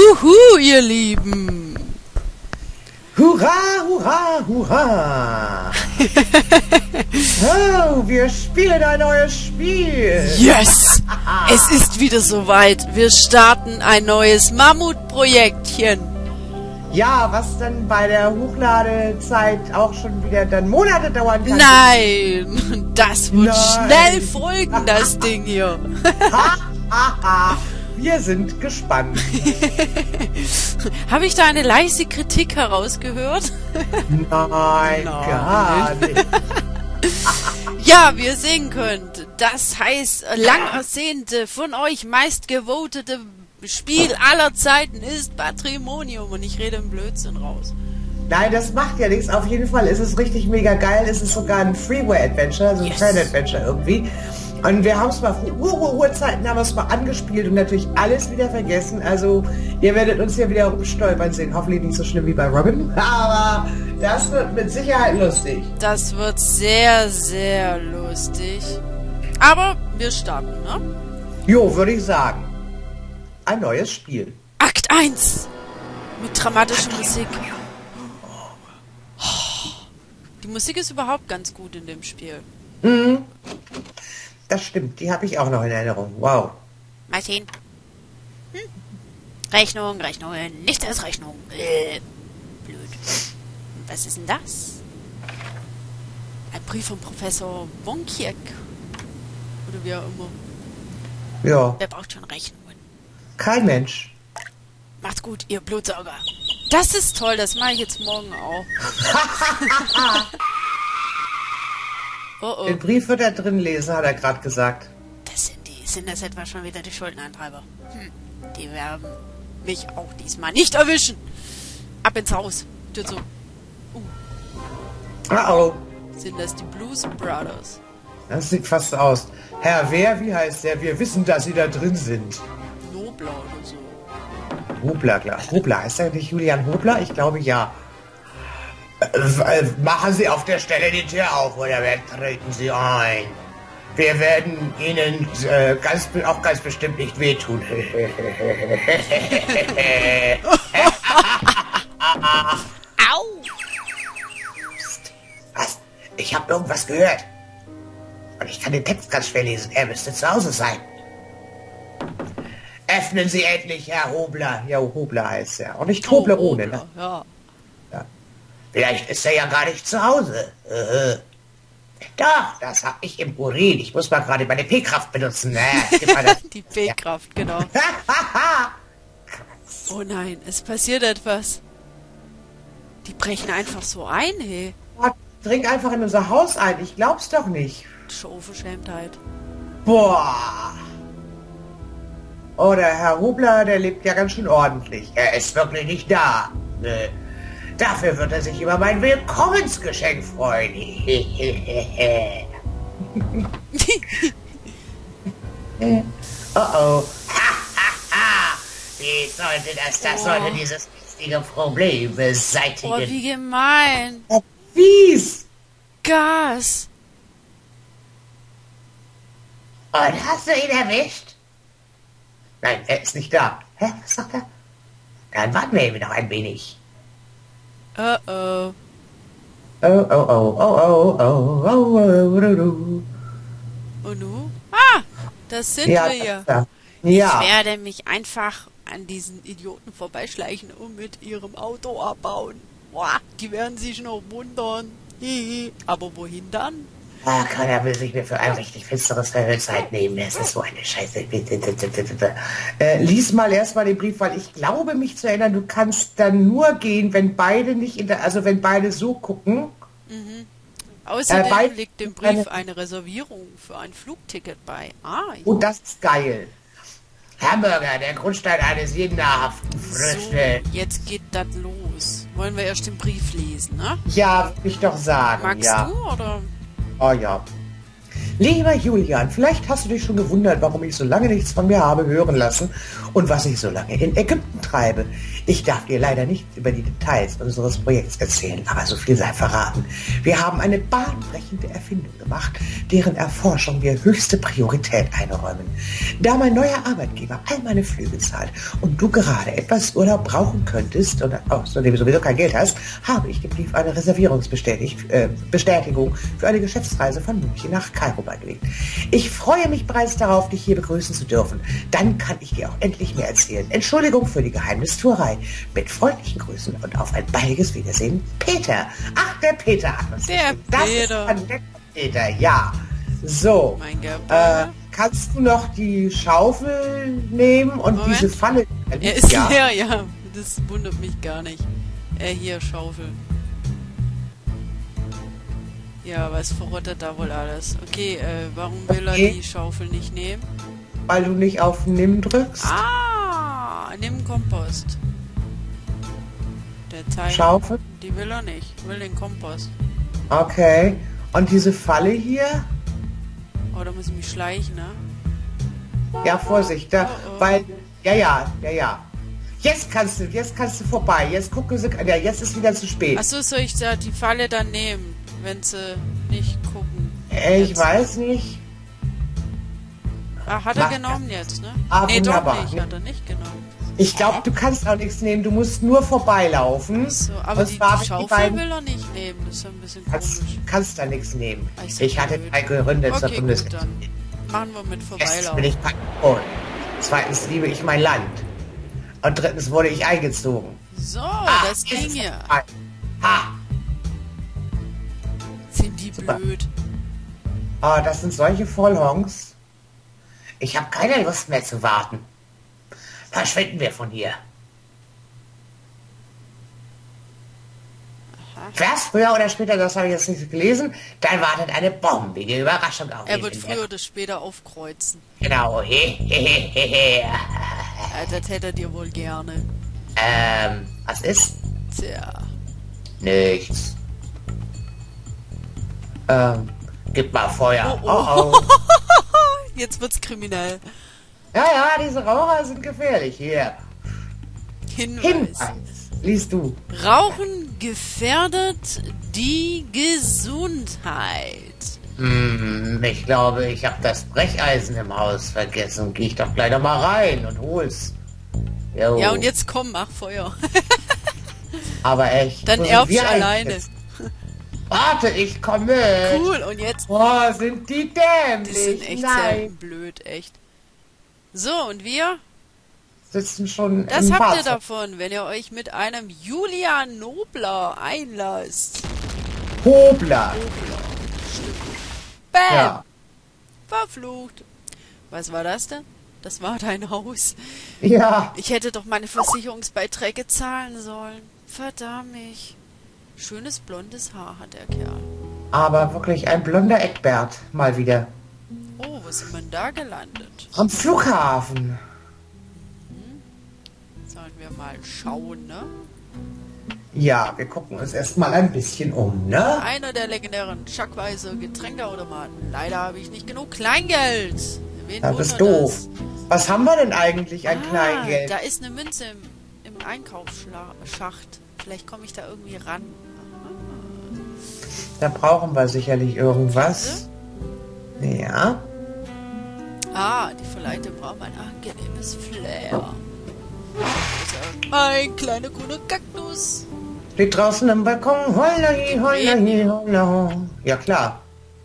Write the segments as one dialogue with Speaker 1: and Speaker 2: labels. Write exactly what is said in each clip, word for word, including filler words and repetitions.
Speaker 1: Juhu, ihr Lieben!
Speaker 2: Hurra, hurra, hurra! Oh, wir spielen ein neues Spiel!
Speaker 1: Yes! Es ist wieder soweit. Wir starten ein neues Mammutprojektchen.
Speaker 2: Ja, was dann bei der Hochladezeit auch schon wieder dann Monate dauern kann.
Speaker 1: Nein! Das wird
Speaker 2: Nein.
Speaker 1: schnell folgen, das Ding hier.
Speaker 2: Ha, ha, ha. Wir sind gespannt.
Speaker 1: Habe ich da eine leise Kritik herausgehört?
Speaker 2: Nein,
Speaker 1: Nein.
Speaker 2: gar nicht.
Speaker 1: Ja, wie ihr sehen könnt, das heißt, lang ersehnte, von euch meistgevotete Spiel aller Zeiten ist Patrimonium und ich rede im Blödsinn raus.
Speaker 2: Nein, das macht ja nichts. Auf jeden Fall ist es richtig mega geil. Es ist sogar ein Freeware-Adventure, so ein
Speaker 1: Yes.
Speaker 2: Fan-Adventure irgendwie. Und wir haben es mal vor Ur-Ur-Urzeiten haben wir es mal angespielt und natürlich alles wieder vergessen. Also ihr werdet uns hier wieder rumstolpern sehen. Hoffentlich nicht so schlimm wie bei Robin. Aber das wird mit Sicherheit lustig.
Speaker 1: Das wird sehr, sehr lustig. Aber wir starten, ne?
Speaker 2: Jo, würde ich sagen. Ein neues Spiel.
Speaker 1: Akt eins mit dramatischer Musik. Die Musik ist überhaupt ganz gut in dem Spiel.
Speaker 2: Mhm. Das stimmt, die habe ich auch noch in Erinnerung. Wow.
Speaker 1: Martin. Hm? Rechnung, Rechnung, nichts als Rechnung. Äh, blöd. Was ist denn das? Ein Brief von Professor Wonkiek. Oder wie auch immer.
Speaker 2: Ja,
Speaker 1: Wer braucht schon Rechnungen?
Speaker 2: kein Mensch.
Speaker 1: Macht's gut, ihr Blutsauger. Das ist toll, das mache ich jetzt morgen auch. Oh oh.
Speaker 2: Den Brief wird er drin lesen, hat er gerade gesagt.
Speaker 1: Das sind die, sind das etwa schon wieder die Schuldeneintreiber? Hm, die werden mich auch diesmal nicht erwischen. Ab ins Haus. Tür zu. Uh,
Speaker 2: Ah, oh.
Speaker 1: sind das die Blues Brothers?
Speaker 2: Das sieht fast aus. Herr Wer, wie heißt der? Wir wissen, dass Sie da drin sind.
Speaker 1: Nobler oder so.
Speaker 2: Hobler, klar. Hobler, heißt er nicht Julian Hobler? Ich glaube ja. Äh, äh, machen Sie auf der Stelle die Tür auf oder wir treten Sie ein. Wir werden Ihnen äh, ganz, be- auch ganz bestimmt nicht wehtun.
Speaker 1: Au!
Speaker 2: Was? Ich habe irgendwas gehört. Und ich kann den Text ganz schwer lesen. Er müsste zu Hause sein. Öffnen Sie endlich, Herr Hobler. Ja, Hobler heißt er. Und nicht Toblerone, ne?
Speaker 1: Ja.
Speaker 2: Ja. Vielleicht ist er ja gar nicht zu Hause. Äh. Doch, das hab ich im Urin. Ich muss mal gerade meine P-Kraft benutzen. Äh, gib mal das.
Speaker 1: Die B-Kraft, genau. Oh nein, es passiert etwas. Die brechen einfach so ein, hey.
Speaker 2: Trink einfach in unser Haus ein. Ich glaub's doch nicht.
Speaker 1: Unverschämtheit.
Speaker 2: Boah. Oh, der Herr Hubler, der lebt ja ganz schön ordentlich. Er ist wirklich nicht da. Äh, dafür wird er sich über mein Willkommensgeschenk freuen. Oh oh. Wie sollte das, das
Speaker 1: Oh.
Speaker 2: sollte dieses wichtige Problem beseitigen.
Speaker 1: Oh, wie gemein.
Speaker 2: Oh, fies.
Speaker 1: Gas.
Speaker 2: Und hast du ihn erwischt? Nein, er ist nicht da. Hä, was sagt er? Dann warten wir eben noch ein wenig.
Speaker 1: Oh oh.
Speaker 2: Oh, oh, oh, oh, oh, oh, oh, oh, oh, oh.
Speaker 1: Und nu? Ah, das sind
Speaker 2: Ja,
Speaker 1: wir hier.
Speaker 2: das- ja.
Speaker 1: Ich werde mich einfach an diesen Idioten vorbeischleichen und mit ihrem Auto abbauen. Boah, die werden sich noch wundern. Hihi. Aber wohin dann?
Speaker 2: Ah, keiner will sich mehr für ein richtig finsteres Verhör Zeit nehmen. Es ist so eine Scheiße. Äh, lies mal erstmal den Brief, weil ich glaube, mich zu erinnern, du kannst dann nur gehen, wenn beide nicht in der, also wenn beide so gucken.
Speaker 1: Außerdem
Speaker 2: Äh, bei-
Speaker 1: liegt dem Brief eine Reservierung für ein Flugticket bei. Ah,
Speaker 2: Und das ist geil. Hamburger, der Grundstein eines jeden nahrhaften
Speaker 1: so,
Speaker 2: Frühstücks.
Speaker 1: jetzt geht das los. Wollen wir erst den Brief lesen, ne?
Speaker 2: Ja, will ich doch sagen.
Speaker 1: Magst
Speaker 2: ja.
Speaker 1: du, oder?
Speaker 2: Oh ja. Lieber Julian, vielleicht hast du dich schon gewundert, warum ich so lange nichts von mir habe hören lassen und was ich so lange in Ägypten treibe. Ich darf dir leider nicht über die Details unseres Projekts erzählen, aber so viel sei verraten. Wir haben eine bahnbrechende Erfindung gemacht, deren Erforschung wir höchste Priorität einräumen. Da mein neuer Arbeitgeber all meine Flüge zahlt und du gerade etwas Urlaub brauchen könntest und außerdem sowieso kein Geld hast, habe ich dem Brief eine Reservierungsbestätigung für eine Geschäftsreise von München nach Kairo beigelegt. Ich freue mich bereits darauf, dich hier begrüßen zu dürfen. Dann kann ich dir auch endlich mehr erzählen. Entschuldigung für die Geheimnistuerei. Mit freundlichen Grüßen und auf ein baldiges Wiedersehen, Peter. Ach, der Peter hat uns
Speaker 1: Der
Speaker 2: geschickt. Das
Speaker 1: Peter.
Speaker 2: ist ein netter Peter, ja. So,
Speaker 1: Mein Gott.
Speaker 2: äh, kannst du noch die Schaufel nehmen und
Speaker 1: Moment.
Speaker 2: diese Pfanne?
Speaker 1: Er ist
Speaker 2: ja.
Speaker 1: leer, ja. Das wundert mich gar nicht. Er hier, Schaufel. Ja, was verrottet da wohl alles? Okay, äh, warum will
Speaker 2: Okay.
Speaker 1: er die Schaufel nicht nehmen?
Speaker 2: Weil du nicht auf Nimm drückst.
Speaker 1: Ah, nimm Kompost. Der Teil,
Speaker 2: Schaufel.
Speaker 1: die will er nicht. Will den Kompost.
Speaker 2: Okay. Und diese Falle hier?
Speaker 1: Oh, da muss ich mich schleichen, ne?
Speaker 2: Ja, Vorsicht, da,
Speaker 1: Oh, oh.
Speaker 2: weil, ja, ja, ja, ja. Jetzt kannst du, jetzt kannst du vorbei. Jetzt gucken sie, ja, jetzt ist wieder zu spät.
Speaker 1: Achso, soll ich da die Falle dann nehmen, wenn sie nicht gucken?
Speaker 2: Äh, Ich
Speaker 1: Jetzt.
Speaker 2: weiß nicht.
Speaker 1: Ah, hat er
Speaker 2: Mach
Speaker 1: genommen jetzt, ne?
Speaker 2: Ah,
Speaker 1: nee, doch
Speaker 2: wunderbar.
Speaker 1: nicht, hat er nicht genommen.
Speaker 2: Ich glaube, du kannst auch nichts nehmen. Du musst nur vorbeilaufen.
Speaker 1: So, aber
Speaker 2: Und
Speaker 1: die,
Speaker 2: zwar
Speaker 1: die
Speaker 2: mit
Speaker 1: Schaufel
Speaker 2: beiden-
Speaker 1: will er nicht nehmen, das ist ja ein bisschen
Speaker 2: Kannst,
Speaker 1: komisch.
Speaker 2: kannst da nichts nehmen.
Speaker 1: Ah, ist so
Speaker 2: Ich hatte
Speaker 1: blöd.
Speaker 2: drei Gründe zur
Speaker 1: Okay, gut,
Speaker 2: Bundeswehr.
Speaker 1: dann machen wir mit
Speaker 2: Erstens bin
Speaker 1: Vorbeilaufen.
Speaker 2: ich Patriot. Zweitens liebe ich mein Land. Und drittens wurde ich eingezogen.
Speaker 1: So,
Speaker 2: Ah,
Speaker 1: das
Speaker 2: jetzt
Speaker 1: Ding
Speaker 2: ist es
Speaker 1: hier.
Speaker 2: vorbei. Ha!
Speaker 1: Sind die
Speaker 2: Super.
Speaker 1: blöd.
Speaker 2: Oh, das sind solche Vollhongs. Ich habe keine Lust mehr zu warten. Verschwinden wir von hier.
Speaker 1: Aha.
Speaker 2: Was? Früher oder später, das habe ich jetzt nicht gelesen, dann wartet eine bombige Überraschung auf
Speaker 1: Er
Speaker 2: ihn
Speaker 1: wird
Speaker 2: in
Speaker 1: früher
Speaker 2: der-
Speaker 1: oder später aufkreuzen.
Speaker 2: Genau. He, he, he, he, he.
Speaker 1: Äh, das hätte er dir wohl gerne.
Speaker 2: Ähm, was ist?
Speaker 1: Tja.
Speaker 2: Nichts. Ähm, gib mal Feuer.
Speaker 1: Oh,
Speaker 2: Oh,
Speaker 1: oh.
Speaker 2: oh.
Speaker 1: Jetzt wird's kriminell.
Speaker 2: Ja, ja, diese Raucher sind gefährlich. Hier.
Speaker 1: Hinweis.
Speaker 2: Hinweis. Liest du.
Speaker 1: Rauchen gefährdet die Gesundheit.
Speaker 2: Hm, ich glaube, ich habe das Brecheisen im Haus vergessen. Geh ich doch gleich noch mal rein und hol's. Jo.
Speaker 1: Ja, und jetzt komm, mach Feuer.
Speaker 2: Aber echt.
Speaker 1: Dann
Speaker 2: wo sind
Speaker 1: erbst
Speaker 2: wir
Speaker 1: du
Speaker 2: eigentlich
Speaker 1: alleine.
Speaker 2: jetzt? Warte, ich komme mit.
Speaker 1: Cool, und jetzt?
Speaker 2: Boah, sind die
Speaker 1: Die
Speaker 2: dämlich.
Speaker 1: sind echt
Speaker 2: Nein.
Speaker 1: sehr blöd, echt. So, und wir?
Speaker 2: Sitzen schon
Speaker 1: Das
Speaker 2: im
Speaker 1: habt ihr
Speaker 2: Fahrzeug.
Speaker 1: davon, wenn ihr euch mit einem Julian Nobler einlasst.
Speaker 2: Hobler.
Speaker 1: Nobler. Bam!
Speaker 2: Ja.
Speaker 1: Verflucht. Was war das denn? Das war dein Haus.
Speaker 2: Ja.
Speaker 1: Ich hätte doch meine Versicherungsbeiträge zahlen sollen. Verdammt mich. Schönes blondes Haar hat der Kerl.
Speaker 2: Aber wirklich ein blonder Eckbert. Mal wieder.
Speaker 1: Oh, wo sind wir denn da gelandet?
Speaker 2: Am Flughafen.
Speaker 1: Sollen wir mal schauen, ne?
Speaker 2: Ja, wir gucken uns erstmal ein bisschen um, ne?
Speaker 1: Einer der legendären Schackweise Getränkeautomaten. Leider habe ich nicht genug Kleingeld. Wen
Speaker 2: Das ist
Speaker 1: wundert
Speaker 2: doof. Was haben wir denn eigentlich an
Speaker 1: Ah,
Speaker 2: Kleingeld?
Speaker 1: da ist eine Münze im, im Einkaufsschacht. Vielleicht komme ich da irgendwie ran.
Speaker 2: Da brauchen wir sicherlich irgendwas. Ja.
Speaker 1: Ah, die Verleihte braucht ein angenehmes Flair. Also, ein kleiner grüner Kaktus.
Speaker 2: Steht draußen im Balkon. Holla, hi, holla, hi, holla. Ja, klar.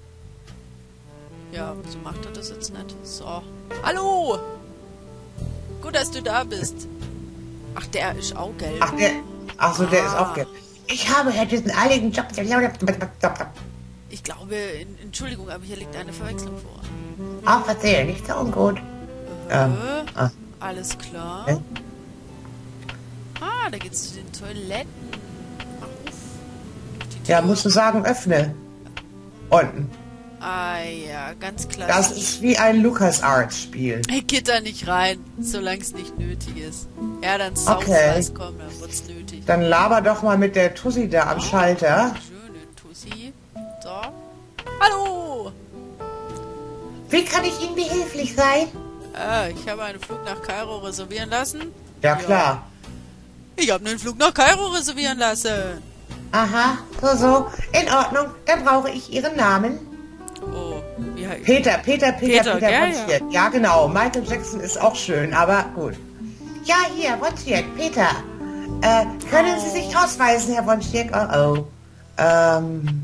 Speaker 1: Ja, so macht er das jetzt nicht. So. Hallo! Gut, dass du da bist. Ach, der ist auch gelb.
Speaker 2: Ach, der, ach so, der
Speaker 1: Ah.
Speaker 2: ist auch gelb. Ich habe ja diesen eiligen Job.
Speaker 1: Ich glaube, in, Entschuldigung, aber hier liegt eine Verwechslung vor.
Speaker 2: Ah, verzeih, nicht so ungut. Ähm,
Speaker 1: Äh,
Speaker 2: ah.
Speaker 1: Alles klar.
Speaker 2: Hä?
Speaker 1: Ah, da geht's zu den Toiletten. Mach auf. Die
Speaker 2: Ja,
Speaker 1: Tür.
Speaker 2: musst du sagen, öffne. Unten.
Speaker 1: Ah ja, ganz
Speaker 2: Das
Speaker 1: klasse.
Speaker 2: ist wie ein LucasArts-Spiel.
Speaker 1: Hey, geht da nicht rein, solange es nicht nötig ist. Ja, dann South
Speaker 2: Okay.
Speaker 1: was kommen, dann wird's nötig.
Speaker 2: Dann laber doch mal mit der Tussi da am Schalter.
Speaker 1: Schöne Tussi. So. Hallo!
Speaker 2: Wie kann ich Ihnen behilflich sein?
Speaker 1: Ah, ich habe einen Flug nach Kairo reservieren lassen.
Speaker 2: Ja, klar.
Speaker 1: Ich habe einen Flug nach Kairo reservieren lassen.
Speaker 2: Aha, so, so. In Ordnung, dann brauche ich Ihren Namen.
Speaker 1: Oh, wie heißt
Speaker 2: Peter, Peter, Peter,
Speaker 1: Peter,
Speaker 2: Peter,
Speaker 1: gell,
Speaker 2: Wojciech. Ja. ja, genau. Michael Jackson ist auch schön, aber gut. Ja, hier, Wojciech, Peter. Äh, können
Speaker 1: Oh.
Speaker 2: Sie sich ausweisen, Herr Wojciech? Oh, oh. Ähm...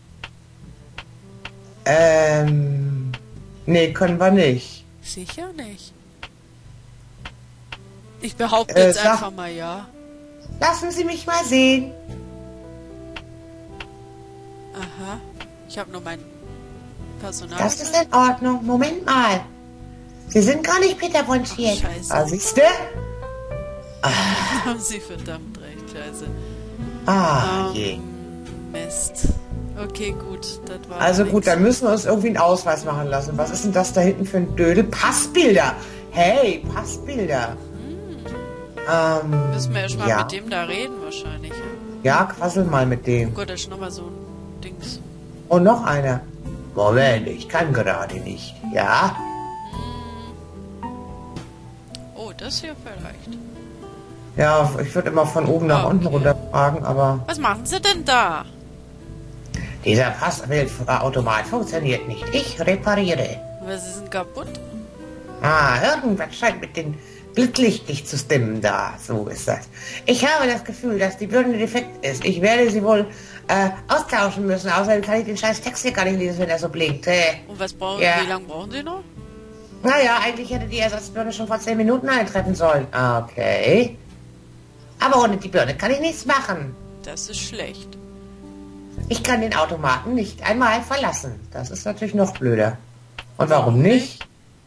Speaker 2: Ähm... Nee, können wir nicht.
Speaker 1: Sicher nicht. Ich behaupte
Speaker 2: Äh,
Speaker 1: jetzt
Speaker 2: sag-
Speaker 1: einfach mal ja.
Speaker 2: Lassen Sie mich mal sehen.
Speaker 1: Aha. Ich habe nur mein Personal.
Speaker 2: Das ist in Ordnung. Moment mal. Sie sind gar nicht Peter Wojciech.
Speaker 1: Ach, scheiße.
Speaker 2: Ah, siehste?
Speaker 1: Haben Sie verdammt recht, scheiße.
Speaker 2: Ah,
Speaker 1: Ähm,
Speaker 2: je.
Speaker 1: Mist. Okay, gut. Das war
Speaker 2: Also
Speaker 1: nix.
Speaker 2: gut, dann müssen wir uns irgendwie einen Ausweis machen lassen. Was ist denn das da hinten für ein Dödel? Passbilder. Hey, Passbilder. Ähm,
Speaker 1: Müssen wir erst mal
Speaker 2: ja.
Speaker 1: mit dem da reden wahrscheinlich.
Speaker 2: Ja, quassel mal mit
Speaker 1: Oh
Speaker 2: dem.
Speaker 1: Gott, da ist nochmal so ein Dings.
Speaker 2: Und noch einer. Moment, ich kann gerade nicht. Ja?
Speaker 1: Oh, das hier vielleicht.
Speaker 2: Ja, ich würde immer von oben nach
Speaker 1: Ah,
Speaker 2: unten
Speaker 1: okay.
Speaker 2: runter fragen, aber
Speaker 1: Was machen Sie denn da?
Speaker 2: dieser Passbildautomat funktioniert nicht. Ich repariere.
Speaker 1: Was ist denn kaputt?
Speaker 2: Ah, irgendwas scheint mit dem Blitzlicht nicht zu stimmen da. So ist das. Ich habe das Gefühl, dass die Birne defekt ist. Ich werde sie wohl äh, austauschen müssen. Außerdem kann ich den scheiß Text hier gar nicht lesen, wenn er so blinkt. Äh,
Speaker 1: Und was brauchen
Speaker 2: Ja.
Speaker 1: Wie lange brauchen Sie noch?
Speaker 2: naja, eigentlich hätte die Ersatzbirne schon vor zehn Minuten eintreffen sollen. Okay. Aber ohne die Birne kann ich nichts machen.
Speaker 1: Das ist schlecht.
Speaker 2: Ich kann den Automaten nicht einmal verlassen. Das ist natürlich noch blöder. Und warum nicht?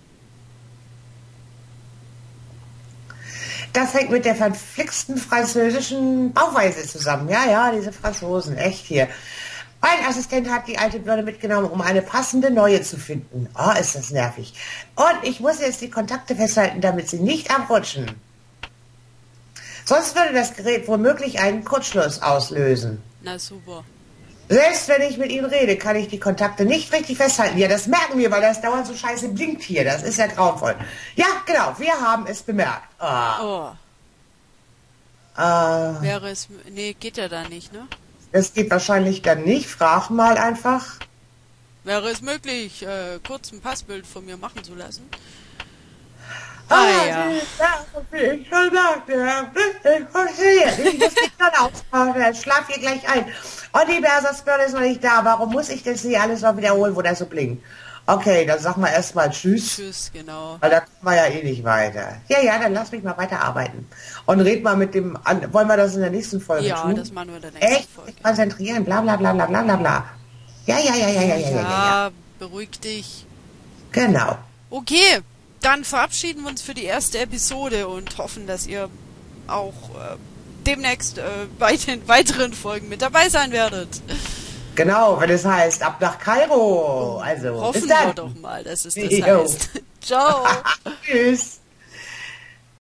Speaker 2: Das hängt mit der verflixten französischen Bauweise zusammen. Ja, ja, diese Franzosen, echt hier. Mein Assistent hat die alte Birne mitgenommen, um eine passende neue zu finden. Oh, ist das nervig. Und ich muss jetzt die Kontakte festhalten, damit sie nicht abrutschen. Sonst würde das Gerät womöglich einen Kurzschluss auslösen.
Speaker 1: Na super.
Speaker 2: Selbst wenn ich mit Ihnen rede, kann ich die Kontakte nicht richtig festhalten. Ja, das merken wir, weil das dauernd so scheiße blinkt hier. Das ist ja grauenvoll. Ja, genau, wir haben es bemerkt. Ah,
Speaker 1: Oh,
Speaker 2: äh,
Speaker 1: wäre es... Nee, geht ja da nicht, ne?
Speaker 2: das geht wahrscheinlich dann nicht. Frag mal einfach.
Speaker 1: Wäre es möglich, äh, kurz ein Passbild von mir machen zu lassen? Ah, ja.
Speaker 2: wie ich schon sagte, richtig funktioniert. Ich muss mich dann ausmachen, ich schlaf hier gleich ein. Und die Bersersbirne ist noch nicht da. Warum muss ich das hier alles noch wiederholen, wo das so blinkt? Okay, dann sag mal erstmal Tschüss.
Speaker 1: Tschüss, genau.
Speaker 2: Weil da kommen wir ja eh nicht weiter. Ja, ja, dann lass mich mal weiterarbeiten. Und red mal mit dem, an, wollen wir das in der nächsten Folge
Speaker 1: Ja,
Speaker 2: tun?
Speaker 1: das machen wir in der nächsten
Speaker 2: Echt?
Speaker 1: Folge.
Speaker 2: Konzentrieren, bla bla bla bla bla bla bla. Ja, ja, ja, ja, ja, ja, ja, ja, ja.
Speaker 1: beruhig dich.
Speaker 2: Genau.
Speaker 1: Okay, dann verabschieden wir uns für die erste Episode und hoffen, dass ihr auch äh, demnächst äh, bei den weiteren Folgen mit dabei sein werdet.
Speaker 2: Genau, wenn es heißt, ab nach Kairo. Also,
Speaker 1: Hoffen
Speaker 2: bis dann.
Speaker 1: wir doch mal, dass es das
Speaker 2: Jo.
Speaker 1: heißt. Ciao.
Speaker 2: Tschüss.